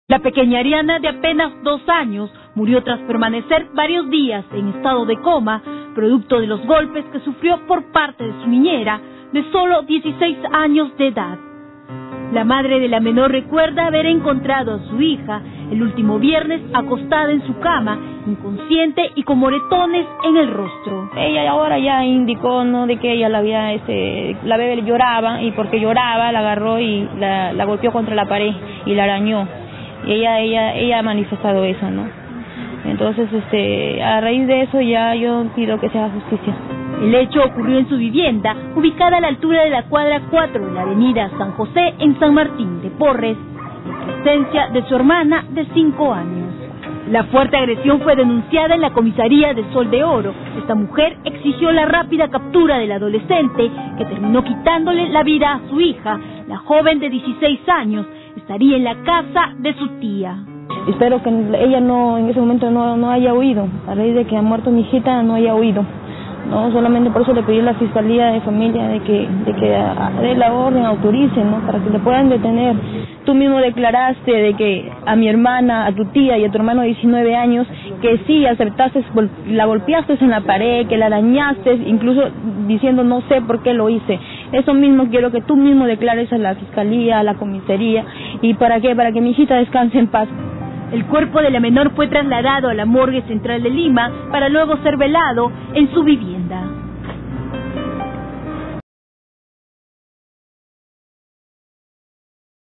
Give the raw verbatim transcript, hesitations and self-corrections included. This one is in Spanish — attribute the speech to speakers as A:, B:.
A: La pequeña Ariana, de apenas dos años, murió tras permanecer varios días en estado de coma, producto de los golpes que sufrió por parte de su niñera, de solo dieciséis años de edad. La madre de la menor recuerda haber encontrado a su hija el último viernes acostada en su cama, inconsciente y con moretones en el rostro.
B: Ella ahora ya indicó, ¿no?, de que ella la había, este, la bebé lloraba, y porque lloraba la agarró y la, la golpeó contra la pared y la arañó. Y ella, ella, ella ha manifestado eso, ¿no? Entonces, este, a raíz de eso ya yo pido que se haga justicia.
A: El hecho ocurrió en su vivienda, ubicada a la altura de la cuadra cuatro de la avenida San José en San Martín de Porres, en presencia de su hermana de cinco años. La fuerte agresión fue denunciada en la comisaría de Sol de Oro. Esta mujer exigió la rápida captura del adolescente, que terminó quitándole la vida a su hija. La joven de dieciséis años estaría en la casa de su tía.
B: Espero que ella no, en ese momento no, no haya huido, a raíz de que ha muerto mi hijita, no haya huido. No, solamente por eso le pedí a la Fiscalía de Familia de que, de que dé la orden, autorice, ¿no?, para que le puedan detener. Tú mismo declaraste de que a mi hermana, a tu tía y a tu hermano de diecinueve años, que sí aceptaste, la golpeaste en la pared, que la arañaste, incluso diciendo no sé por qué lo hice. Eso mismo quiero que tú mismo declares a la Fiscalía, a la comisaría. ¿Y para qué? Para que mi hijita descanse en paz.
A: El cuerpo de la menor fue trasladado a la morgue central de Lima para luego ser velado en su vivienda.